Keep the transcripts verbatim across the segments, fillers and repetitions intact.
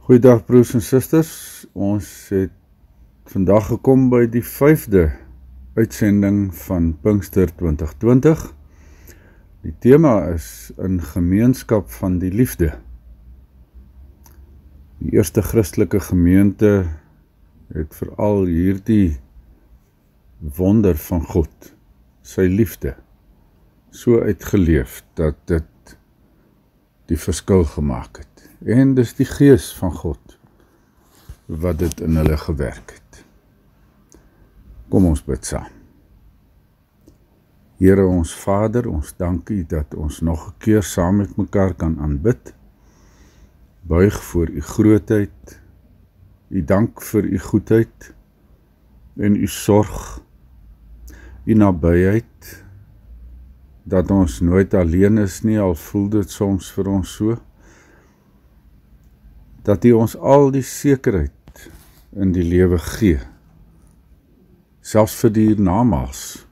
Goeiedag broers en susters, ons het vandag gekom by die vyfde uitsending van Pinkster twintig twintig. Die tema is in gemeenskap van die liefde. Die eerste Christelike gemeente het veral hierdie wonder van God, sy liefde, so uitgeleef dat dit die verskil gemaak het. En dis die Gees van God wat dit in hulle gewerk het. Kom ons bid saam. Here ons Vader, ons dankie dat ons nog 'n keer saam met mekaar kan aanbid. Buig voor u grootheid, u dank vir u goedheid en u sorg, u nabyheid, dat ons nooit alleen is nie, al voel dit soms vir ons so, dat u ons al die sekerheid in die lewe gee, selfs vir die hiernamaals,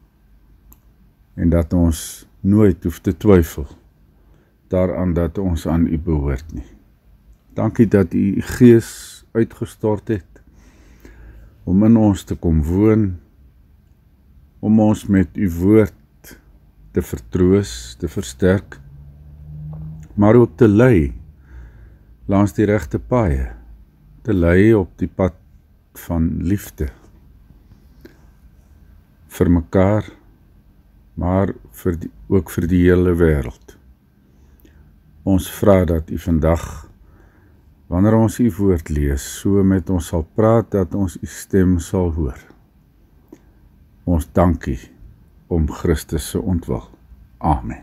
en dat ons nooit hoef te twyfel daaraan dat ons aan u behoort nie. Dankie dat u u Gees uitgestort het, om in ons te kom woon, om ons met u woord te vertroos, te versterk, maar ook te lei langs die regte paaie, te lei op die pad van liefde, vir mekaar, maar vir die, ook vir die hele wêreld. Ons vra dat u vandag, wanneer ons u woord lees, so met ons sal praat, dat ons u stem sal hoor. Ons dankie om Christus se ontwil. Amen.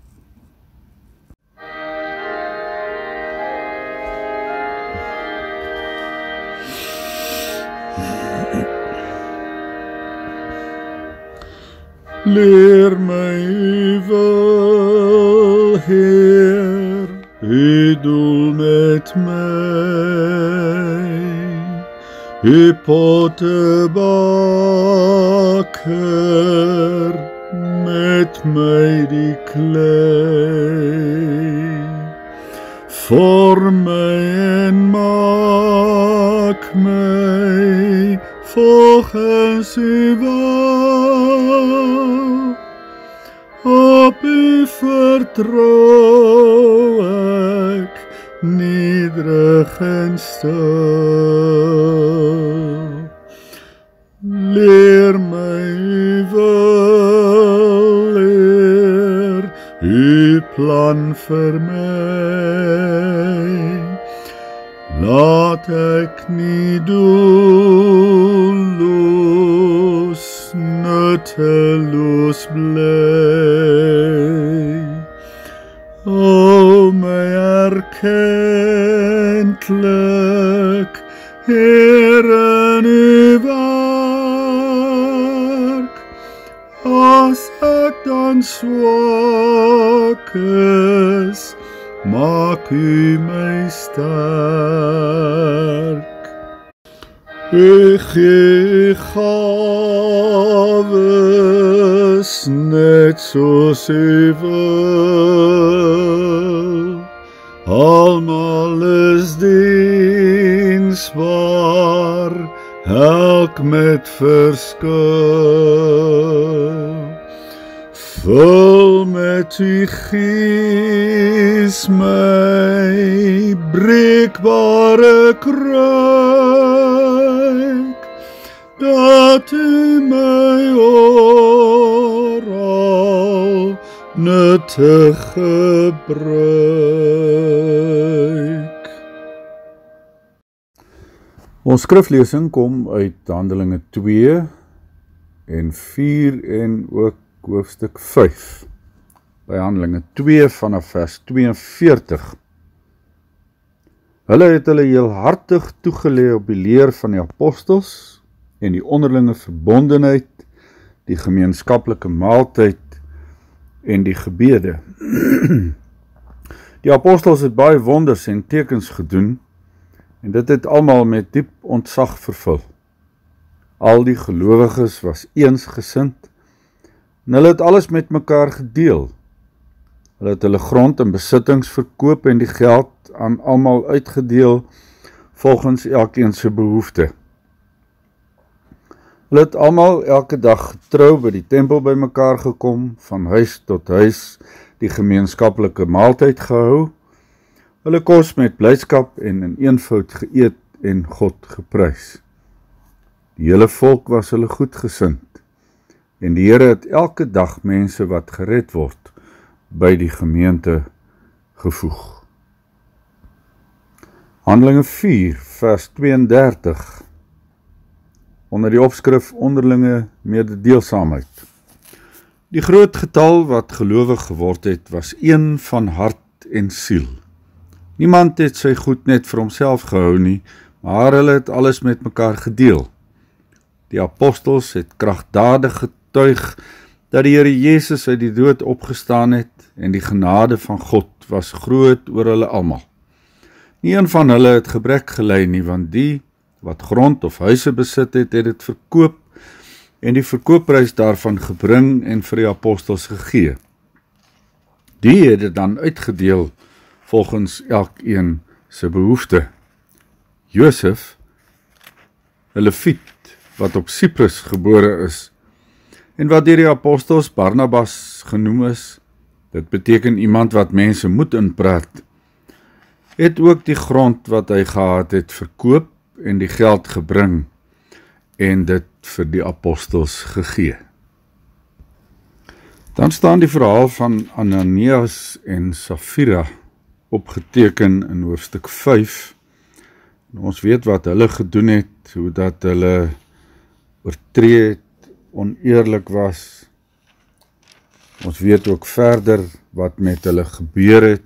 Leer my u wil, Heer, u doel met my, u potte bakker, met my die klei, vorm my en maak my volgens u wil, op u vertrou ek, nederig en stil. Leer my u wil, Heer, u plan vir my, laat ek nie doelloos, nutteloos bly. O my erkentlik, Heer, in u werk, as ek dan swak is, maak u my sterk. U gee gawes net soos u wil, almal is diensbaar, elk met verskil. Vul met u Gees my breekbare kruik, dat u my oral nuttig gebruik. Ons skriflesing kom uit Handelinge twee en vier en ook hoofstuk vyf. By Handelinge twee vanaf vers tweeënveertig. Hulle het hulle heel hartig toegelê op die leer van die apostels en die onderlinge verbondenheid, die gemeenskaplike maaltyd en die gebede. Die apostels het baie wonders en tekens gedoen, en dit het almal met diep ontzag vervul. Al die gelowiges was eensgesind, en hulle het alles met mekaar gedeel. Hulle het hulle grond en besittings verkoop en die geld aan almal uitgedeel volgens elkeen se behoefte. Hulle het almal elke dag getrou by die tempel bymekaar gekom, van huis tot huis die gemeenskaplike maaltyd gehou, hulle kos met blydskap en in eenvoud geëet en God geprys. Die hele volk was hulle goedgesind, en die Here het elke dag mense wat gered word by die gemeente gevoeg. Handelinge vier vers tweeëndertig onder die opskrif onderlinge mededeelsaamheid. Die groot getal wat gelowig geword het, was een van hart en siel. Niemand het sy goed net vir homself gehou nie, maar hulle het alles met mekaar gedeel. Die apostels het kragtadig getuig dat die Here Jesus uit die dood opgestaan het en die genade van God was groot oor hulle almal. Nie een van hulle het gebrek gely nie, want die wat grond of huise besit het, het dit verkoop en die verkoopprys daarvan gebring en vir die apostels gegee. Die het dit dan uitgedeel volgens elkeen se behoefte. Josef, 'n Lewiet wat op Siprus gebore is en wat deur die apostels Barnabas genoem is, dit beteken iemand wat mense moet inpraat, het ook die grond wat hy gehad het verkoop en die geld gebring en dit vir die apostels gegee. Dan staan die verhaal van Ananias en Safira opgeteken in hoofstuk vyf. En ons weet wat hulle gedoen het, hoe dat hulle oortree het, oneerlik was. Ons weet ook verder wat met hulle gebeur het.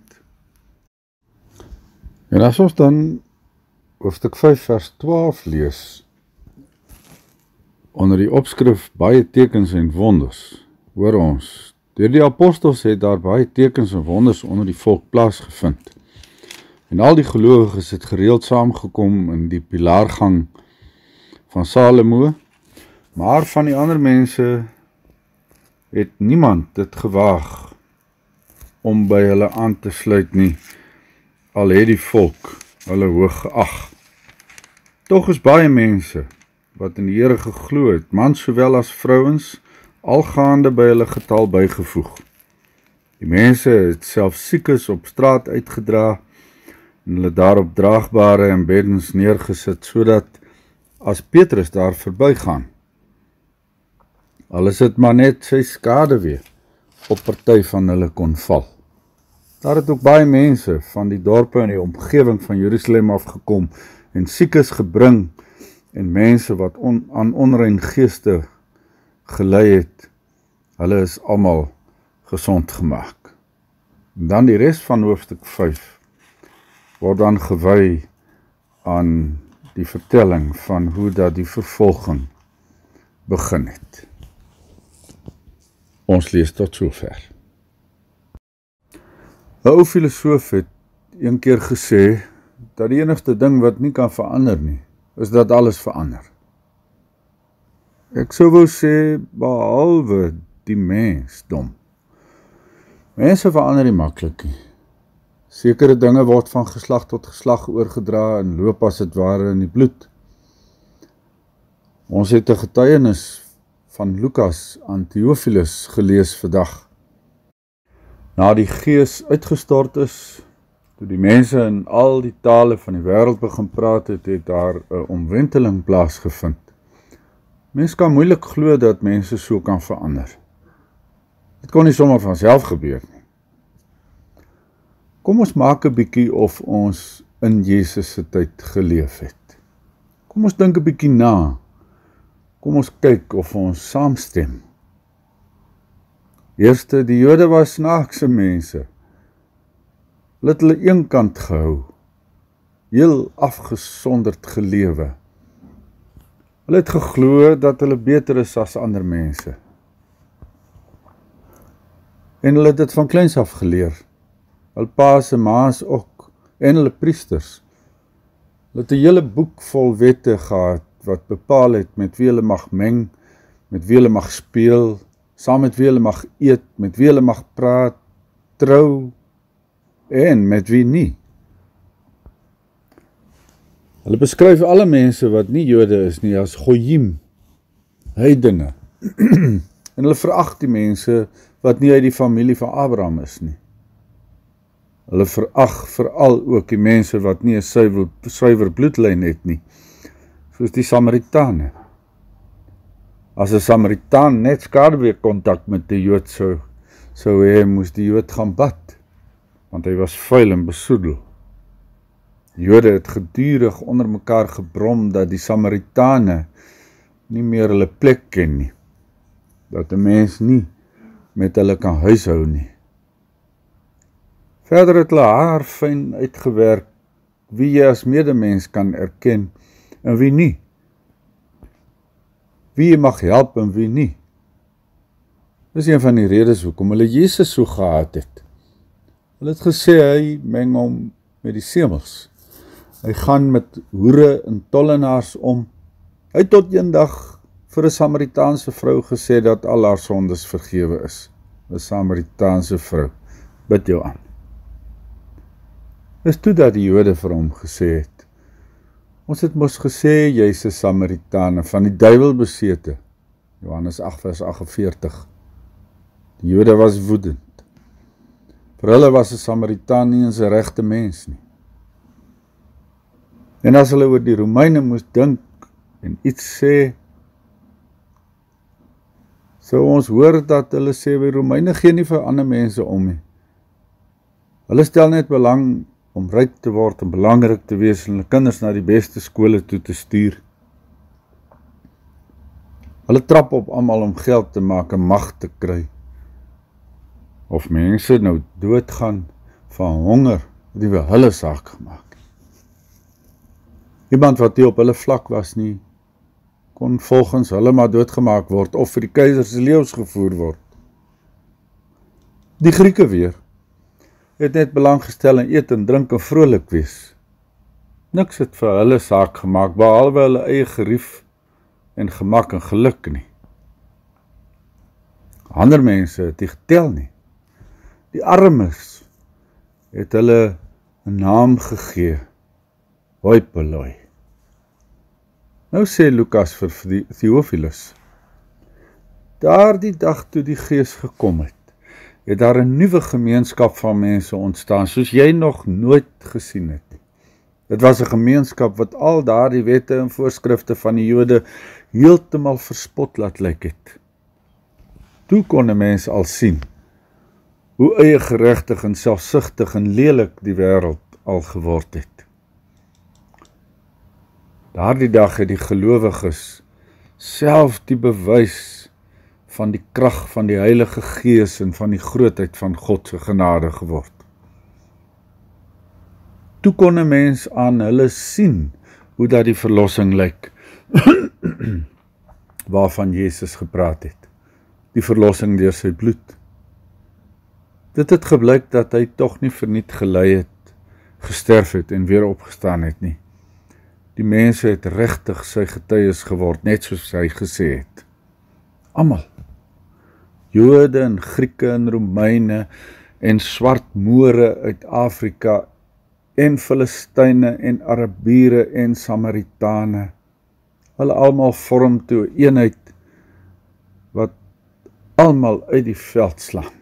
En as ons dan hoofstuk vyf vers twaalf lees, onder die opskrif baie tekens en wonders, hoor ons, deur die apostels het daar baie tekens en wonders onder die volk plaasgevind. En al die gelowiges het gereeld saamgekom in die pilaargang van Salomo, maar van die ander mense het niemand dit gewaag om by hulle aan te sluit nie, al het die volk hulle hoog geag. Tog is baie mense wat in die Here geglo het, mans sowel as vrouens, algaande by hulle getal bygevoeg. Die mense het selfs siekes op straat uitgedra en hulle daarop draagbare en beddens neergesit, sodat as Petrus daar verbygaan, al is dit maar net sy skaduwee op party van hulle kon val. Daar het ook baie mense van die dorpe in die omgewing van Jerusalem afgekom en siekes gebring en mense wat on, aan onrein geeste gelei het, hulle is almal gesond gemaak. En dan die res van hoofstuk vyf word dan gewy aan die vertelling van hoe dat die vervolging begin het. Ons lees tot sover. 'n Ou filosoof het een keer gesê dat die enigste ding wat nie kan verander nie, is dat alles verander. Ek sou wou sê, behalwe die mensdom. Mense verander nie maklik nie. Sekere dinge word van geslag tot geslag oorgedra en loop as dit ware in die bloed. Ons het 'n getuienis van Lukas aan Theophilus gelees vandag. Na die Gees uitgestort is, toe die mense in al die tale van die wêreld begin praat het, het daar 'n omwenteling plaasgevind. Mens kan moeilik glo dat mense so kan verander. Dit kon nie sommer van self gebeur nie. Kom ons maak 'n bietjie of ons in Jesus se tyd geleef het. Kom ons dink 'n bietjie na. Kom ons kyk of ons saamstem. Eerste, die Jode was snaakse mense. Hulle het hulle eenkant gehou, heel afgesonderd gelewe. Hulle het geglo dat hulle beter is as ander mense. En hulle het dit van kleins af geleer. Hul pa's en ma's ook, en hulle priesters. Hulle het 'n hele boek vol wette gehad, wat bepaal het met wie hulle mag meng, met wie hulle mag speel, saam met wie hulle mag eet, met wie hulle mag praat, trou en met wie nie. Hulle beskryf alle mense wat nie Jode is nie as goyim, heidene. En hulle verag die mense wat nie uit die familie van Abraham is nie. Hulle verag veral ook die mense wat nie 'n suiwer, suiwer bloedlyn het nie, soos die Samaritane. As 'n Samaritaan net skaduwee kontak met die Jood sou, sou hy moes die Jood gaan bad, want hy was vuil en besoedel. Die Jode het gedurig onder mekaar gebrom dat die Samaritane nie meer hulle plek ken nie, dat 'n mens nie met hulle kan huishou nie. Verder het hulle haar fyn uitgewerk wie jy as medemens kan erken en wie nie. Wie jy mag help en wie nie. Dis een van die redes hoekom hulle Jesus so gehaat het. Hulle het gesê hy meng hom met die semels. Hy gaan met hoere en tollenaars om. Hy het tot eendag vir 'n Samaritaanse vrou gesê dat al haar sondes vergewe is. 'n Samaritaanse vrou, bid jou aan. Dis toe dat die Jode vir hom gesê het, ons het mos gesê, jy's 'n Samaritane, van die duiwel besete, Johannes agt vers agt en veertig. Die Jode was woedend. Vir hulle was 'n Samaritaan nie eens 'n regte mens nie. En as hulle oor die Romeine moes dink en iets sê, sou ons hoor dat hulle sê, die Romeine gee nie vir ander mense om nie. Hulle stel net belang om ryk te word en belangrik te wees en hulle kinders na die beste skole toe te stuur. Hulle trap op almal om geld te maak en mag te kry. Of mense nou doodgaan van honger, het nie vir hulle saak gemaak. Iemand wat nie op hulle vlak was nie, kon volgens hulle maar doodgemaak word of vir die keiser se leeu's gevoer word. Die Grieke weer het net belang gestel in eet en drink en vrolik wees. Niks het vir hulle saak gemaak, behalwe hulle eie gerief en gemak en geluk nie. Ander mense het die getel nie. Die armes het hulle 'n naam gegee, hoi polloi. Nou sê Lukas vir Theophilus, daardie dag toe die Gees gekom het, het daar 'n nuwe gemeenskap van mense ontstaan, soos jy nog nooit gesien het. Dit was 'n gemeenskap wat al daardie wette en voorskrifte van die Jode heeltemal verspot laat lyk het. Toe kon 'n mens al sien hoe eie geregtig en selfsugtig en lelik die wêreld al geword het. Daardie dag het die gelowiges self die bewys van die krag van die Heilige Gees en van die grootheid van God se genade geword. Toe kon 'n mens aan hulle sien hoe dat die verlossing lyk, waarvan Jesus gepraat het, die verlossing deur sy bloed. Dit het geblyk dat hy tog nie verniet gelei het, gesterf het en weer opgestaan het nie. Die mense het regtig sy getuies geword, net soos hy gesê het. Almal. Jode en Grieke en Romeine en swart Moore uit Afrika en Filistyne en Arabiere en Samaritane. Hulle almal vorm toe 'n eenheid wat almal uit die veld slaan.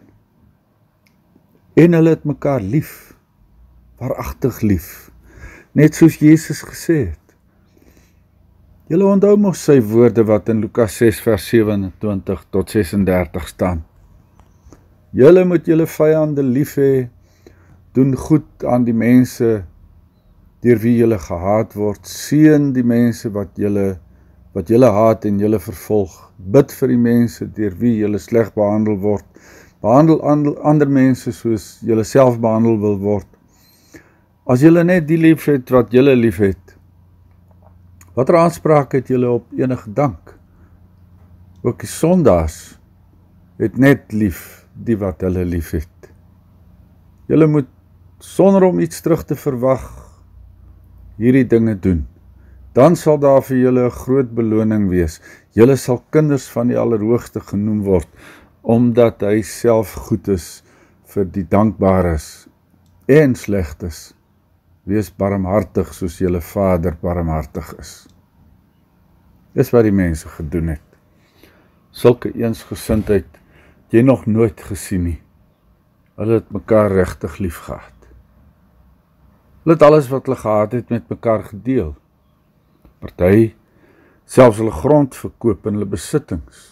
En hulle het mekaar lief, waaragtig lief, net soos Jesus gesê het. Julle onthou mos sy woorde wat in Lukas ses vers sewenentwintig tot sesendertig staan. Julle moet julle vyande lief hê, doen goed aan die mense deur wie julle gehaat word, seën die mense wat julle wat julle haat en julle vervolg, bid vir die mense deur wie julle sleg behandel word, behandel ander mense soos julle self behandel wil word. As julle net die lief het wat julle lief het, watter aanspraak het julle op enige dank? Ook die sondaars het net lief die wat hulle lief het. Julle moet sonder om iets terug te verwag hierdie dinge doen. Dan sal daar vir julle 'n groot beloning wees. Julle sal kinders van die Allerhoogste genoem word, omdat hy self goed is vir die dankbares en slegtes, wees barmhartig soos julle Vader barmhartig is. Dis wat die mense gedoen het. Sulke eensgesindheid het jy nog nooit gesien nie. Hulle het mekaar regtig lief gehad. Hulle het alles wat hulle gehad het met mekaar gedeel. Party, selfs hulle grond verkoop en hulle besittings.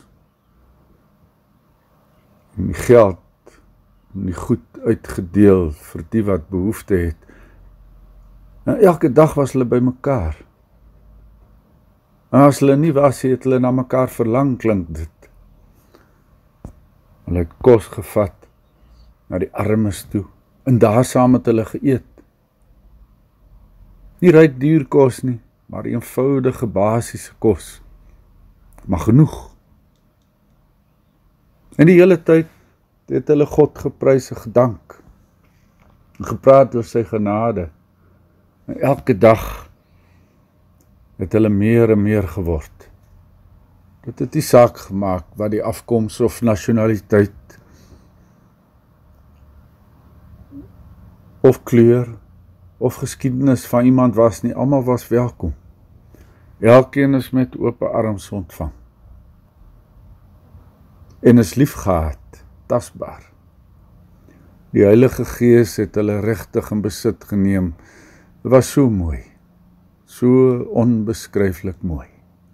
En die geld en die goed uitgedeel vir die wat behoefte het. En elke dag was hulle by mekaar. En as hulle nie was, het hulle na mekaar verlang, klink dit. Hulle het kos gevat na die armes toe, en daar saam het hulle geëet. Nie ryk duur kos nie, maar eenvoudige basiese kos. Maar genoeg. En die hele tyd het hulle God geprys en gedank. En gepraat oor sy genade. En elke dag het hulle meer en meer geword. Dit het die saak gemaak wat die afkoms of nasionaliteit of kleur of geskiedenis van iemand was nie, almal was welkom. Elkeen is met oop arms ontvang. En is liefgehad, tasbaar. Die Heilige Gees het hulle regtig in besit geneem. Dit was so mooi, so onbeskryflik mooi.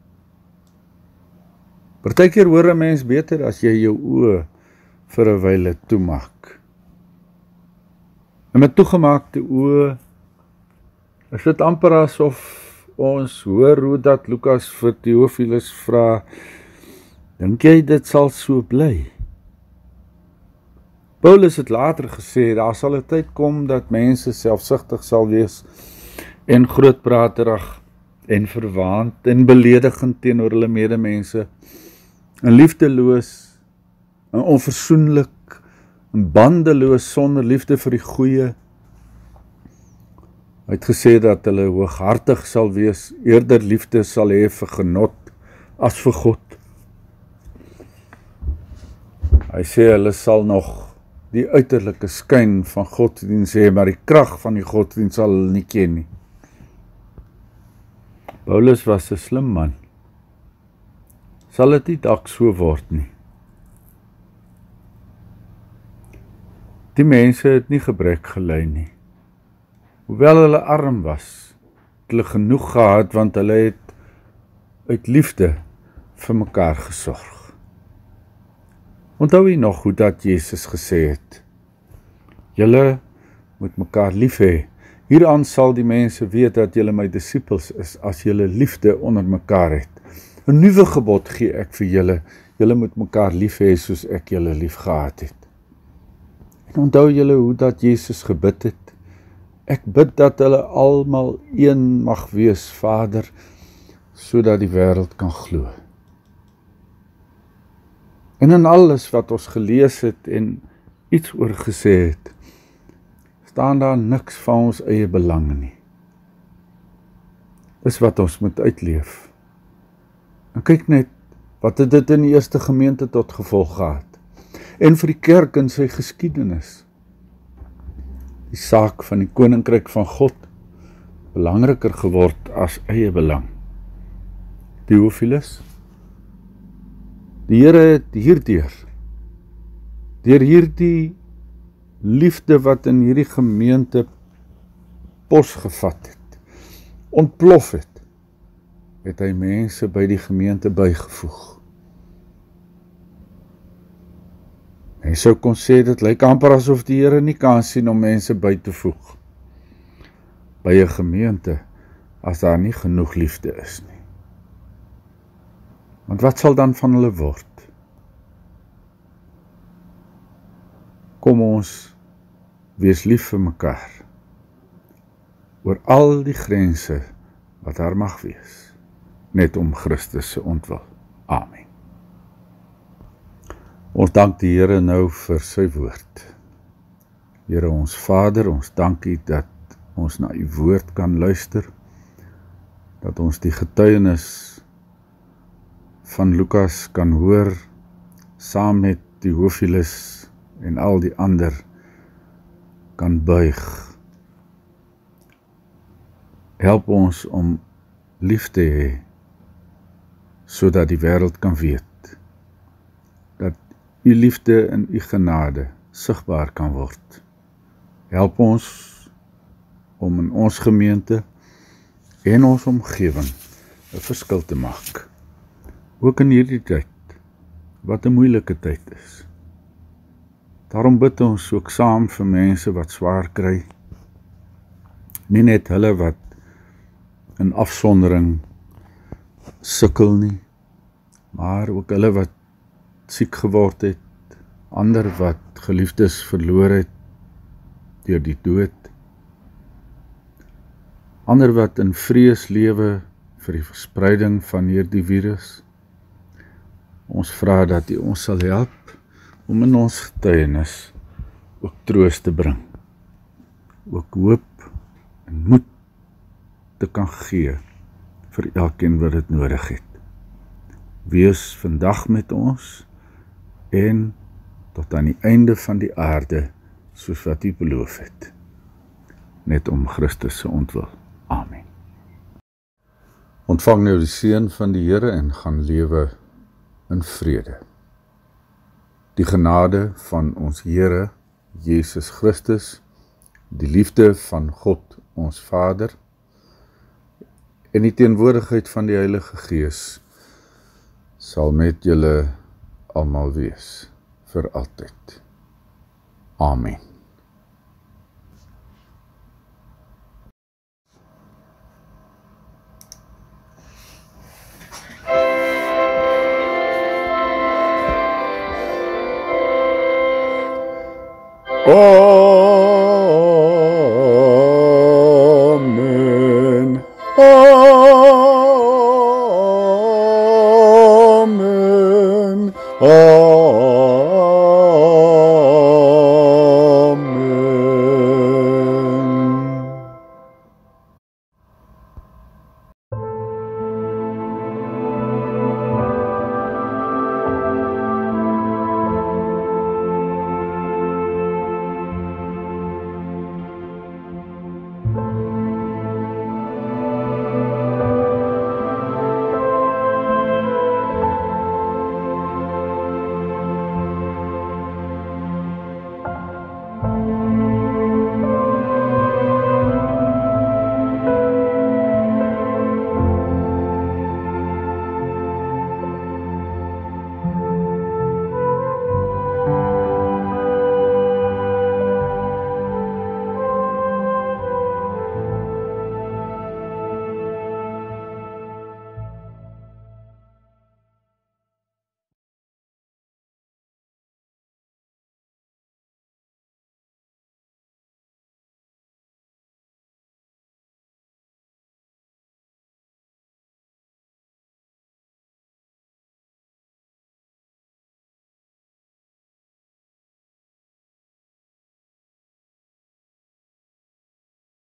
Partykeer hoor 'n mens beter as jy jou oë vir 'n wyle toemaak. En met toegemaakte oë is dit amper asof ons hoor hoe dat Lukas vir Theophilus vra, dink jy dit sal so bly? Paulus het later gesê, daar sal 'n tyd kom dat mense selfsugtig sal wees en grootpraterig en verwaand en beledigend teenoor hulle medemense en liefdeloos en onversoenlik en bandeloos sonder liefde vir die goeie. Hy het gesê dat hulle hooghartig sal wees, eerder liefde sal hê vir genot as vir God. Hy sê hulle sal nog die uiterlike skyn van godsdiens hê, maar die krag van die godsdiens sal hulle nie ken nie. Paulus was 'n slim man. Sal dit nie dalk so word nie? Die mense het nie gebrek gely nie. Hoewel hulle arm was, het hulle genoeg gehad, want hulle het uit liefde vir mekaar gesorg. Onthou jy nog hoe dat Jesus gesê het, julle moet mekaar lief hê. Hieraan sal die mense weet dat julle my disippels is, as julle liefde onder mekaar het. 'n Nuwe gebod gee ek vir julle, julle moet mekaar lief hê soos ek julle lief gehad het. En onthou julle hoe dat Jesus gebid het, ek bid dat hulle almal een mag wees, Vader, sodat die wêreld kan glo. En in alles wat ons gelees het en iets oor gesê het, staan daar niks van ons eie belange nie. Dis wat ons moet uitleef. En kyk net, wat het dit in die eerste gemeente tot gevolg gehad? En vir die kerk in sy geskiedenis. Die saak van die koninkryk van God belangriker geword as eie belang. Theophilus, die Here het hierdeur, deur hierdie liefde wat in hierdie gemeente pos gevat het, ontplof het, het hy mense by die gemeente bygevoeg. Hy sou kon sê, dit lyk amper asof die Here nie kan sien om mense by te voeg by 'n gemeente, as daar nie genoeg liefde is nie. Want wat sal dan van hulle word? Kom ons wees lief vir mekaar, oor al die grense wat daar mag wees, net om Christus se ontwil. Amen. Ons dank die Here nou vir sy woord. Here ons Vader, ons dank U dat ons na U woord kan luister, dat ons die getuienis van Lukas kan hoor, saam met Theophilus en al die ander kan buig. Help ons om lief te hê, sodat die wêreld kan weet, dat u liefde en u genade sigbaar kan word. Help ons om in ons gemeente en ons omgewing 'n verskil te maak. Ook in hierdie tyd, wat 'n moeilike tyd is. Daarom bid ons ook saam vir mense wat swaar kry. Nie net hulle wat in afsondering sukkel nie, maar ook hulle wat siek geword het, ander wat geliefdes verloor het deur die dood, ander wat in vrees lewe vir die verspreiding van hierdie virus. Ons vra dat U ons sal help om in ons getuienis ook troos te bring, ook hoop en moed te kan gee vir elkeen wat dit nodig het. Wees vandag met ons en tot aan die einde van die aarde, soos wat U beloof het. Net om Christus se ontwil. Amen. Ontvang nou die seën van die Here en gaan lewe in vrede. Die genade van ons Here Jesus Christus, die liefde van God ons Vader en die teenwoordigheid van die Heilige Gees sal met julle almal wees vir altyd. Amen. Oh